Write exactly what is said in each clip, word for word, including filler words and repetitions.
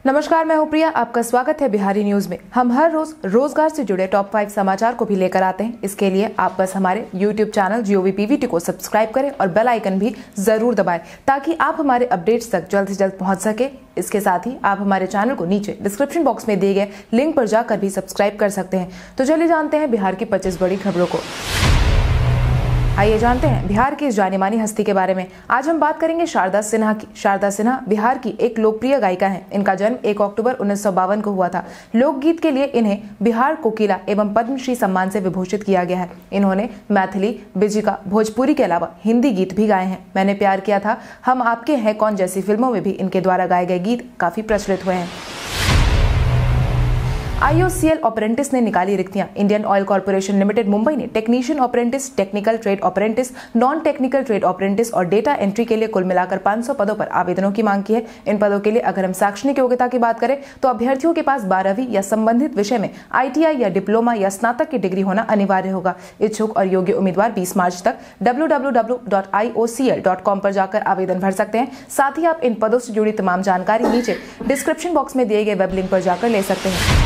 नमस्कार, मैं हूं प्रिया। आपका स्वागत है बिहारी न्यूज में। हम हर रोज रोजगार से जुड़े टॉप फाइव समाचार को भी लेकर आते हैं। इसके लिए आप बस हमारे यूट्यूब चैनल जीओवी पीवीटी को सब्सक्राइब करें और बेल आइकन भी जरूर दबाएं ताकि आप हमारे अपडेट्स तक जल्द से जल्द पहुंच सके। इसके साथ ही आप हमारे चैनल को नीचे डिस्क्रिप्शन बॉक्स में दिए गए लिंक पर जाकर भी सब्सक्राइब कर सकते हैं। तो चलिए जानते हैं बिहार की पच्चीस बड़ी खबरों को। आइए जानते हैं बिहार की इस जानी मानी हस्ती के बारे में। आज हम बात करेंगे शारदा सिन्हा की। शारदा सिन्हा बिहार की एक लोकप्रिय गायिका हैं। इनका जन्म एक अक्टूबर उन्नीस सौ बावन को हुआ था। लोकगीत के लिए इन्हें बिहार कोकिला एवं पद्मश्री सम्मान से विभूषित किया गया है। इन्होंने मैथिली, बिजिका, भोजपुरी के अलावा हिंदी गीत भी गाए हैं। मैंने प्यार किया था, हम आपके हैं कौन जैसी फिल्मों में भी इनके द्वारा गाए गए गीत काफी प्रचलित हुए हैं। आईओसीएल अप्रेंटिस ने निकाली रिक्तियां। Indian oil corporation limited Mumbai ने technician apprentice, technical trade apprentice, non technical trade apprentice और डेटा एंट्री के लिए कुल मिलाकर पाँच सौ पदों पर आवेदनों की मांग की है। इन पदों के लिए अगर हम शैक्षणिक योग्यता की बात करें तो अभ्यर्थियों के पास बारहवीं या संबंधित विषय में आईटीआई या डिप्लोमा या स्नातक की डिग्री होना अनिवार्य होगा। इच्छुक और योग्य उम्मीदवार बीस मार्च तक W W W dot I O C L dot com पर जाकर आवेदन भर सकते हैं। साथ ही आप इन पदों से जुड़ी तमाम जानकारी नीचे डिस्क्रिप्शन बॉक्स में दिए गए वेब लिंक पर जाकर ले सकते हैं।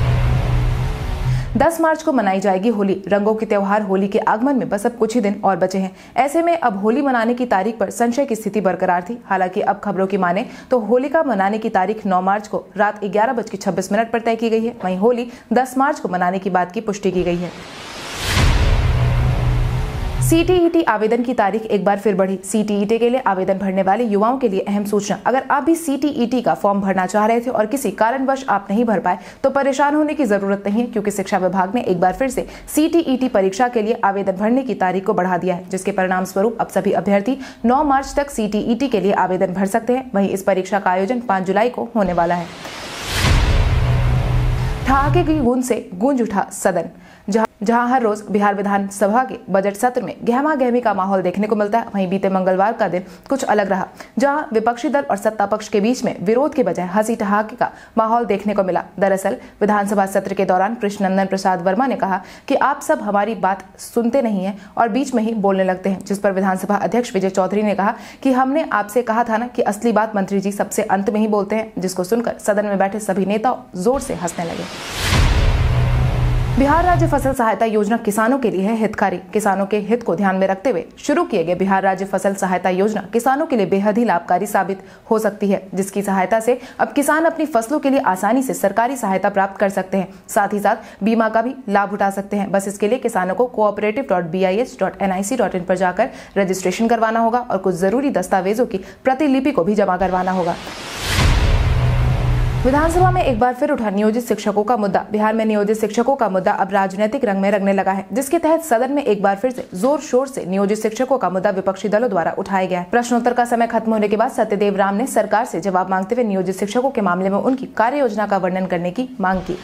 दस मार्च को मनाई जाएगी होली। रंगों के त्योहार होली के आगमन में बस अब कुछ ही दिन और बचे हैं। ऐसे में अब होली मनाने की तारीख पर संशय की स्थिति बरकरार थी। हालांकि अब खबरों की माने तो होलिका मनाने की तारीख नौ मार्च को रात ग्यारह बज के छब्बीस मिनट पर तय की गई है। वहीं होली दस मार्च को मनाने की बात की पुष्टि की गई है। सीटीईटी आवेदन की तारीख एक बार फिर बढ़ी। सीटीईटी के लिए आवेदन भरने वाले युवाओं के लिए अहम सूचना। अगर आप भी सीटीईटी का फॉर्म भरना चाह रहे थे और किसी कारणवश आप नहीं भर पाए तो परेशान होने की जरूरत नहीं है, क्योंकि शिक्षा विभाग ने एक बार फिर से सीटीईटी परीक्षा के लिए आवेदन भरने की तारीख को बढ़ा दिया है, जिसके परिणाम स्वरूप अब सभी अभ्यर्थी नौ मार्च तक सीटीईटी के लिए आवेदन भर सकते हैं। वहीं इस परीक्षा का आयोजन पाँच जुलाई को होने वाला है। ठहाके की गूंज से गूंज उठा सदन। जहां जहां हर रोज बिहार विधानसभा के बजट सत्र में गहमा गहमी का माहौल देखने को मिलता है, वहीं बीते मंगलवार का दिन कुछ अलग रहा, जहां विपक्षी दल और सत्ता पक्ष के बीच में विरोध के बजाय हंसी ठहाके का माहौल देखने को मिला। दरअसल विधानसभा सत्र के दौरान कृष्णनंदन प्रसाद वर्मा ने कहा कि आप सब हमारी बात सुनते नहीं है और बीच में ही बोलने लगते हैं, जिस पर विधानसभा अध्यक्ष विजय चौधरी ने कहा कि हमने आपसे कहा था ना कि असली बात मंत्री जी सबसे अंत में ही बोलते हैं, जिसको सुनकर सदन में बैठे सभी नेता जोर से हंसने लगे। बिहार राज्य फसल सहायता योजना किसानों के लिए है हितकारी। किसानों के हित को ध्यान में रखते हुए शुरू किए गए बिहार राज्य फसल सहायता योजना किसानों के लिए बेहद ही लाभकारी साबित हो सकती है, जिसकी सहायता से अब किसान अपनी फसलों के लिए आसानी से सरकारी सहायता प्राप्त कर सकते हैं। साथ ही साथ बीमा का भी लाभ उठा सकते हैं। बस इसके लिए किसानों को cooperative dot B I S dot N I C dot in पर जाकर रजिस्ट्रेशन करवाना होगा और कुछ जरूरी दस्तावेजों की प्रतिलिपि को भी जमा करवाना होगा। विधानसभा में एक बार फिर उठा नियोजित शिक्षकों का मुद्दा। बिहार में नियोजित शिक्षकों का मुद्दा अब राजनीतिक रंग में रंगने लगा है, जिसके तहत सदन में एक बार फिर से जोर शोर से नियोजित शिक्षकों का मुद्दा विपक्षी दलों द्वारा उठाया गया है। प्रश्नोत्तर का समय खत्म होने के बाद सत्यदेव राम ने सरकार से जवाब मांगते हुए नियोजित शिक्षकों के मामले में उनकी कार्य योजना का वर्णन करने की मांग की।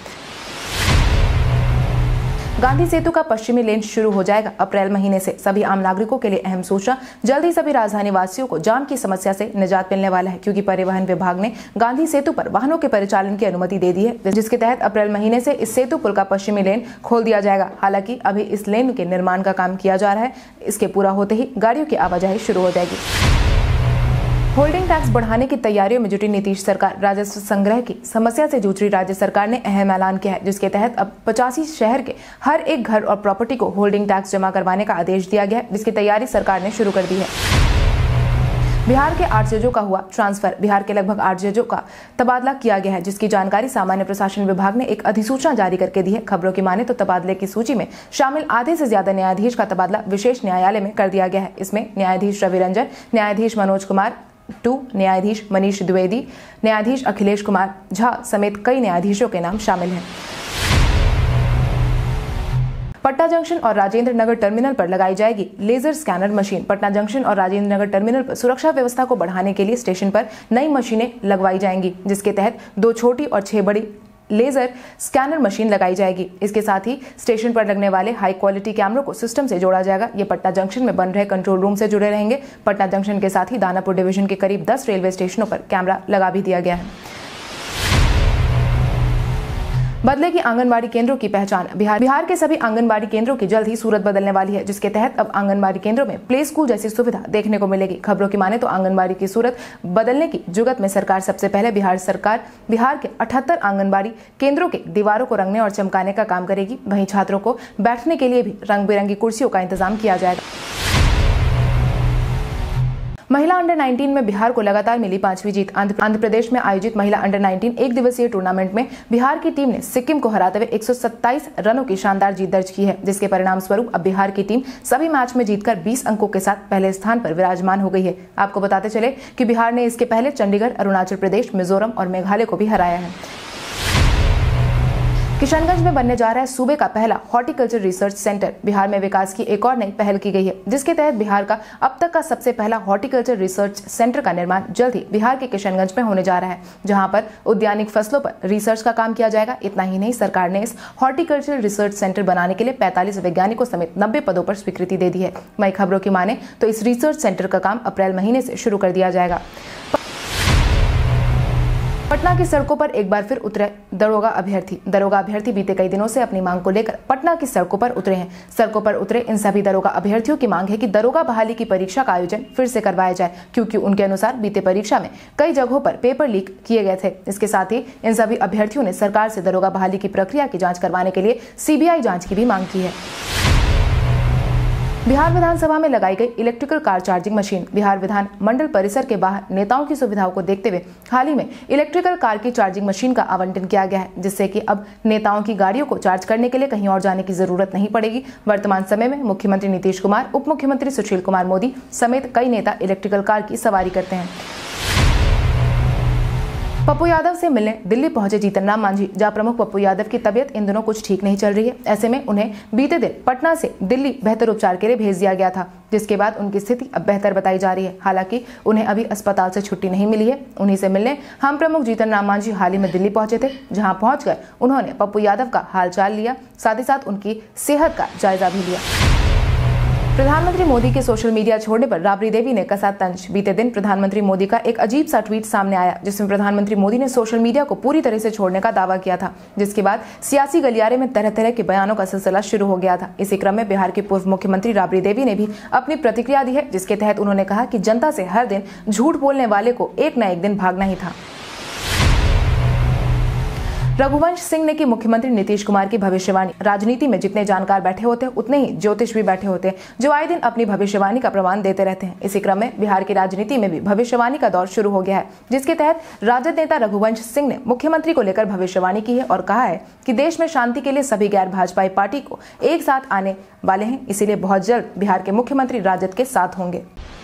गांधी सेतु का पश्चिमी लेन शुरू हो जाएगा अप्रैल महीने से। सभी आम नागरिकों के लिए अहम सूचना। जल्द ही सभी राजधानी वासियों को जाम की समस्या से निजात मिलने वाला है, क्योंकि परिवहन विभाग ने गांधी सेतु पर वाहनों के परिचालन की अनुमति दे दी है, जिसके तहत अप्रैल महीने से इस सेतु पुल का पश्चिमी लेन खोल दिया जाएगा। हालांकि अभी इस लेन के निर्माण का काम किया जा रहा है। इसके पूरा होते ही गाड़ियों की आवाजाही शुरू हो जाएगी। होल्डिंग टैक्स बढ़ाने की तैयारियों में जुटी नीतीश सरकार। राजस्व संग्रह की समस्या से जूझ रही राज्य सरकार ने अहम ऐलान किया है, जिसके तहत अब पचासी शहर के हर एक घर और प्रॉपर्टी को होल्डिंग टैक्स जमा करवाने का आदेश दिया गया है, जिसकी तैयारी सरकार ने शुरू कर दी है। बिहार के आठ जजों का हुआ ट्रांसफर। बिहार के लगभग आठ जजों का तबादला किया गया है, जिसकी जानकारी सामान्य प्रशासन विभाग ने एक अधिसूचना जारी करके दी है। खबरों की माने तो तबादले की सूची में शामिल आधे से ज्यादा न्यायाधीश का तबादला विशेष न्यायालय में कर दिया गया है। इसमें न्यायाधीश रवि रंजन, न्यायाधीश मनोज कुमार टू, न्यायाधीश मनीष द्विवेदी, न्यायाधीश अखिलेश कुमार झा समेत कई न्यायाधीशों के नाम शामिल हैं। पटना जंक्शन और राजेंद्र नगर टर्मिनल पर लगाई जाएगी laser scanner machine. Patna junction और राजेंद्र नगर टर्मिनल पर सुरक्षा व्यवस्था को बढ़ाने के लिए स्टेशन पर नई मशीनें लगवाई जाएंगी, जिसके तहत दो छोटी और छह बड़ी लेजर स्कैनर मशीन लगाई जाएगी। इसके साथ ही स्टेशन पर लगने वाले हाई क्वालिटी कैमरों को सिस्टम से जोड़ा जाएगा। ये पटना जंक्शन में बन रहे कंट्रोल रूम से जुड़े रहेंगे। पटना जंक्शन के साथ ही दानापुर डिवीजन के करीब दस रेलवे स्टेशनों पर कैमरा लगा भी दिया गया है। बदलेगी आंगनबाड़ी केंद्रों की पहचान। बिहार बिहार के सभी आंगनबाड़ी केंद्रों की जल्द ही सूरत बदलने वाली है, जिसके तहत अब आंगनबाड़ी केंद्रों में प्ले स्कूल जैसी सुविधा देखने को मिलेगी। खबरों की माने तो आंगनबाड़ी की सूरत बदलने की जुगत में सरकार सबसे पहले बिहार सरकार बिहार के अठहत्तर आंगनबाड़ी केंद्रों के दीवारों को रंगने और चमकाने का काम करेगी। वहीं छात्रों को बैठने के लिए भी रंग बिरंगी कुर्सियों का इंतजाम किया जाएगा। महिला अंडर उन्नीस में बिहार को लगातार मिली पांचवी जीत। आंध्र प्रदेश में आयोजित महिला अंडर उन्नीस एक दिवसीय टूर्नामेंट में बिहार की टीम ने सिक्किम को हराते हुए एक सौ सत्ताईस रनों की शानदार जीत दर्ज की है, जिसके परिणाम स्वरूप अब बिहार की टीम सभी मैच में जीतकर बीस अंकों के साथ पहले स्थान पर विराजमान हो गई है। आपको बताते चले कि बिहार ने इसके पहले चंडीगढ़, अरुणाचल प्रदेश, मिजोरम और मेघालय को भी हराया है। किशनगंज में बनने जा रहा है सूबे का पहला हॉर्टिकल्चर रिसर्च सेंटर। बिहार में विकास की एक और नई पहल की गई है, जिसके तहत बिहार का अब तक का सबसे पहला हॉर्टिकल्चर रिसर्च सेंटर का निर्माण जल्द ही बिहार के किशनगंज में होने जा रहा है, जहां पर उद्यानिक फसलों पर रिसर्च का काम किया जाएगा। इतना ही नहीं, सरकार ने इस हॉर्टिकल्चर रिसर्च सेंटर बनाने के लिए पैंतालीस वैज्ञानिकों समेत नब्बे पदों पर स्वीकृति दे दी है। वहीं खबरों की माने तो इस रिसर्च सेंटर का काम अप्रैल महीने से शुरू कर दिया जाएगा। पटना की सड़कों पर एक बार फिर उतरे दरोगा अभ्यर्थी। दरोगा अभ्यर्थी बीते कई दिनों से अपनी मांग को लेकर पटना की सड़कों पर उतरे हैं। सड़कों पर उतरे इन सभी दरोगा अभ्यर्थियों की मांग है कि दरोगा बहाली की परीक्षा का आयोजन फिर से करवाया जाए, क्योंकि उनके अनुसार बीते परीक्षा में कई जगहों पर पेपर लीक किए गए थे। इसके साथ ही इन सभी अभ्यर्थियों ने सरकार से दरोगा बहाली की प्रक्रिया की जाँच करवाने के लिए सीबीआई जाँच की भी मांग की है। बिहार विधानसभा में लगाई गई electrical car charging machine. Bihar विधान मंडल परिसर के बाहर नेताओं की सुविधाओं को देखते हुए हाल ही में इलेक्ट्रिकल कार की चार्जिंग मशीन का आवंटन किया गया है, जिससे कि अब नेताओं की गाड़ियों को चार्ज करने के लिए कहीं और जाने की जरूरत नहीं पड़ेगी। वर्तमान समय में मुख्यमंत्री नीतीश कुमार, उप मुख्यमंत्री सुशील कुमार मोदी समेत कई नेता इलेक्ट्रिकल कार की सवारी करते हैं। पप्पू यादव से मिलने दिल्ली पहुंचे जीतन राम मांझी। जहां प्रमुख पप्पू यादव की तबीयत इन दिनों कुछ ठीक नहीं चल रही है, ऐसे में उन्हें बीते दिन पटना से दिल्ली बेहतर उपचार के लिए भेज दिया गया था, जिसके बाद उनकी स्थिति अब बेहतर बताई जा रही है। हालांकि उन्हें अभी अस्पताल से छुट्टी नहीं मिली है। उन्हीं से मिलने हम प्रमुख जीतन राम मांझी हाल ही में दिल्ली पहुंचे थे, जहाँ पहुंचकर उन्होंने पप्पू यादव का हालचाल लिया, साथ ही साथ उनकी सेहत का जायजा भी लिया। प्रधानमंत्री मोदी के सोशल मीडिया छोड़ने पर राबड़ी देवी ने कसा तंज। बीते दिन प्रधानमंत्री मोदी का एक अजीब सा ट्वीट सामने आया, जिसमें प्रधानमंत्री मोदी ने सोशल मीडिया को पूरी तरह से छोड़ने का दावा किया था, जिसके बाद सियासी गलियारे में तरह तरह के बयानों का सिलसिला शुरू हो गया था। इसी क्रम में बिहार की पूर्व मुख्यमंत्री राबड़ी देवी ने भी अपनी प्रतिक्रिया दी है, जिसके तहत उन्होंने कहा कि जनता से हर दिन झूठ बोलने वाले को एक न एक दिन भागना ही था। रघुवंश सिंह ने की मुख्यमंत्री नीतीश कुमार की भविष्यवाणी। राजनीति में जितने जानकार बैठे होते हैं, उतने ही ज्योतिष भी बैठे होते हैं, जो आए दिन अपनी भविष्यवाणी का प्रमाण देते रहते हैं। इसी क्रम में बिहार की राजनीति में भी भविष्यवाणी का दौर शुरू हो गया है, जिसके तहत राजद नेता रघुवंश सिंह ने मुख्यमंत्री को लेकर भविष्यवाणी की है और कहा है कि देश में शांति के लिए सभी गैर भाजपाई पार्टी को एक साथ आने वाले हैं, इसीलिए बहुत जल्द बिहार के मुख्यमंत्री राजद के साथ होंगे।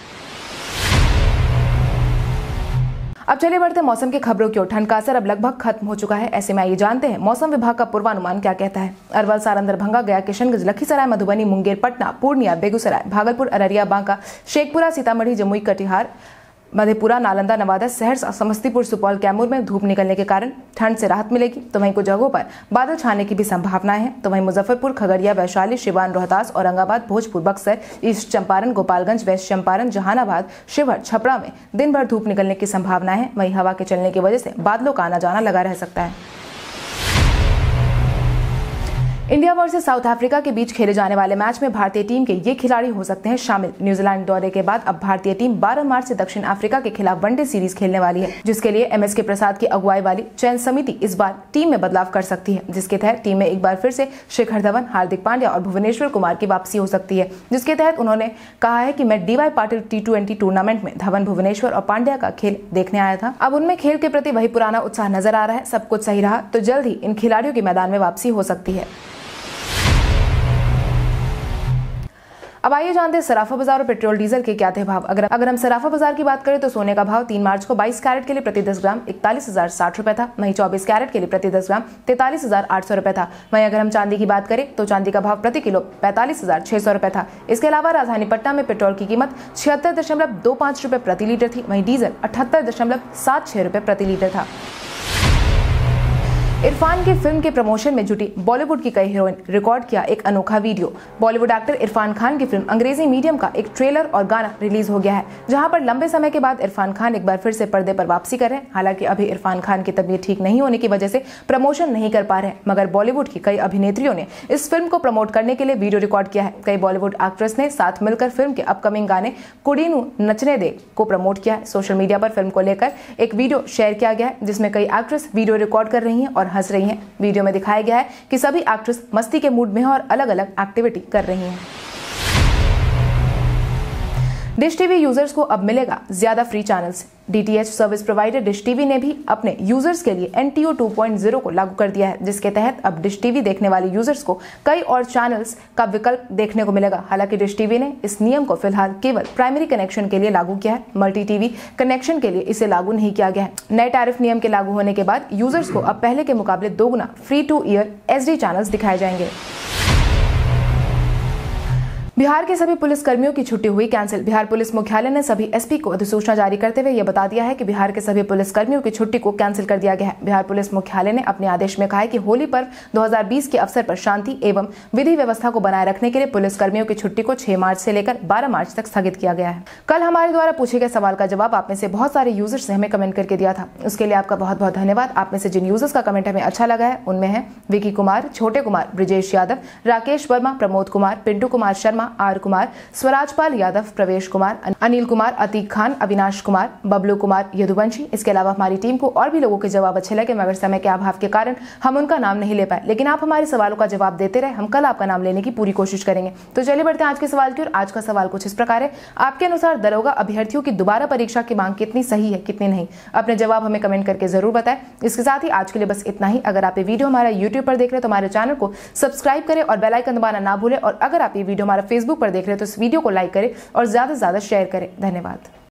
अब चलिए बढ़ते मौसम की खबरों की ओर। ठंड का असर अब लगभग खत्म हो चुका है। ऐसे में आइए जानते हैं मौसम विभाग का पूर्वानुमान क्या कहता है। अरवल, सारण, दरभंगा, गया, किशनगंज, लखीसराय, मधुबनी, मुंगेर, पटना, पूर्णिया, बेगूसराय, भागलपुर, अररिया, बांका, शेखपुरा, सीतामढ़ी, जमुई, कटिहार, मधेपुरा, नालंदा, नवादा, सहरसा, समस्तीपुर, सुपौल, कैमूर में धूप निकलने के कारण ठंड से राहत मिलेगी। तो वहीं कुछ जगहों पर बादल छाने की भी संभावनाएं हैं। तो वहीं मुजफ्फरपुर, खगड़िया, वैशाली, सिवान, रोहतास, औरंगाबाद, भोजपुर, बक्सर, ईस्ट चंपारण, गोपालगंज, वेस्ट चंपारण, जहानाबाद, शिवहर, छपरा में दिन भर धूप निकलने की संभावनाएं है। वहीं हवा के चलने की वजह से बादलों का आना जाना लगा रह सकता है। इंडिया वर्सेस साउथ अफ्रीका के बीच खेले जाने वाले मैच में भारतीय टीम के ये खिलाड़ी हो सकते हैं शामिल। न्यूजीलैंड दौरे के बाद अब भारतीय टीम बारह मार्च से दक्षिण अफ्रीका के खिलाफ वनडे सीरीज खेलने वाली है, जिसके लिए एम एस के प्रसाद की अगुवाई वाली चयन समिति इस बार टीम में बदलाव कर सकती है, जिसके तहत टीम में एक बार फिर से शिखर धवन, हार्दिक पांड्या और भुवनेश्वर कुमार की वापसी हो सकती है। जिसके तहत उन्होंने कहा है कि मैं DY Patil T twenty tournament में धवन, भुवनेश्वर और पांड्या का खेल देखने आया था। अब उनमें खेल के प्रति वही पुराना उत्साह नजर आ रहा है। सब कुछ सही रहा तो जल्द ही इन खिलाड़ियों की मैदान में वापसी हो सकती है। अब आइए जानते हैं सराफा बाजार और पेट्रोल डीजल के क्या थे भाव। अगर अगर हम सराफा बाजार की बात करें तो सोने का भाव तीन मार्च को बाईस कैरेट के लिए प्रति दस ग्राम इकतालीस हजार साठ रुपए था। वहीं चौबीस कैरेट के लिए प्रति दस ग्राम तैतालीस हजार आठ सौ रुपए था। वहीं अगर हम चांदी की बात करें तो चांदी का भाव प्रति किलो पैंतालीस हजार छह सौ रुपए था। इसके अलावा राजधानी पटना में पेट्रोल की कीमत छिहत्तर दशमलव दो पाँच रुपए प्रति लीटर थी। वहीं डीजल अठहत्तर दशमलव सात छह रुपए प्रति लीटर था। इरफान की फिल्म के प्रमोशन में जुटी बॉलीवुड की कई हीरोइन, रिकॉर्ड किया एक अनोखा video. Bollywood actor Irrfan Khan की फिल्म अंग्रेजी मीडियम का एक ट्रेलर और गाना रिलीज हो गया है, जहां पर लंबे समय के बाद इरफान खान एक बार फिर से पर्दे पर वापसी कर रहे हैं। हालांकि अभी इरफान खान की तबीयत ठीक नहीं होने की वजह से प्रमोशन नहीं कर पा रहे हैं, मगर बॉलीवुड की कई अभिनेत्रियों ने इस फिल्म को प्रमोट करने के लिए वीडियो रिकॉर्ड किया है। कई बॉलीवुड एक्ट्रेस ने साथ मिलकर फिल्म के अपकमिंग गाने कुड़ीनू नचने दे को प्रमोट किया है। सोशल मीडिया पर फिल्म को लेकर एक वीडियो शेयर किया गया है, जिसमें कई एक्ट्रेस वीडियो रिकॉर्ड कर रही हैं और हंस रही हैं। वीडियो में दिखाया गया है कि सभी एक्ट्रेस मस्ती के मूड में हैं और अलग अलग एक्टिविटी कर रही हैं। डिश टीवी यूजर्स को अब मिलेगा ज्यादा free channels. DTH service provider dish TV ने भी अपने यूजर्स के लिए N T O two point zero को लागू कर दिया है, जिसके तहत अब डिश टीवी देखने वाले यूजर्स को कई और चैनल्स का विकल्प देखने को मिलेगा। हालांकि डिश टीवी ने इस नियम को फिलहाल केवल प्राइमरी कनेक्शन के लिए लागू किया है, मल्टी टीवी कनेक्शन के लिए इसे लागू नहीं किया गया है। नए टैरिफ नियम के लागू होने के बाद यूजर्स को अब पहले के मुकाबले दोगुना free to air H D channels दिखाए जाएंगे। बिहार के सभी पुलिस कर्मियों की छुट्टी हुई कैंसिल। बिहार पुलिस मुख्यालय ने सभी एसपी को अधिसूचना जारी करते हुए यह बता दिया है कि बिहार के सभी पुलिस कर्मियों की छुट्टी को कैंसिल कर दिया गया है। बिहार पुलिस मुख्यालय ने अपने आदेश में कहा है कि होली पर्व दो हज़ार बीस के अवसर पर शांति एवं विधि व्यवस्था को बनाए रखने के लिए पुलिस कर्मियों की छुट्टी को छह मार्च से लेकर बारह मार्च तक स्थगित किया गया है। कल हमारे द्वारा पूछे गए सवाल का जवाब आप में से बहुत सारे यूजर्स ने हमें कमेंट करके दिया था, उसके लिए आपका बहुत बहुत धन्यवाद। आप में से जिन यूजर्स का कमेंट हमें अच्छा लगा है उनमें है विकी कुमार, छोटे कुमार, ब्रिजेश यादव, राकेश वर्मा, प्रमोद कुमार, पिंटू कुमार शर्मा, आर कुमार, स्वराजपाल यादव, प्रवेश कुमार, अनिल कुमार, अतीक खान, अविनाश कुमार, बबलू कुमार, यदुवंशी। इसके अलावा हमारी टीम को और भी लोगों के जवाब अच्छे लगे, मगर समय के अभाव के कारण हम उनका नाम नहीं ले पाए, लेकिन आप हमारे सवालों का जवाब देते रहे, हम कल आपका नाम लेने की पूरी कोशिश करेंगे। तो चलिए बढ़ते हैं आज के सवाल की ओर। आज का सवाल कुछ इस प्रकार है, आपके अनुसार दरोगा अभ्यर्थियों की दोबारा परीक्षा की मांग कितनी सही है, कितनी नहीं? अपने जवाब हमें कमेंट करके जरूर बताएं। इसके साथ ही आज के लिए बस इतना ही। अगर आप ये वीडियो हमारा यूट्यूब पर देख रहे हैं तो हमारे चैनल को सब्सक्राइब करें और बेल आइकन दबाना ना भूलें, और अगर आप ये वीडियो हमारा फेसबुक पर देख रहे हैं तो इस वीडियो को लाइक करें और ज्यादा से ज्यादा शेयर करें। धन्यवाद।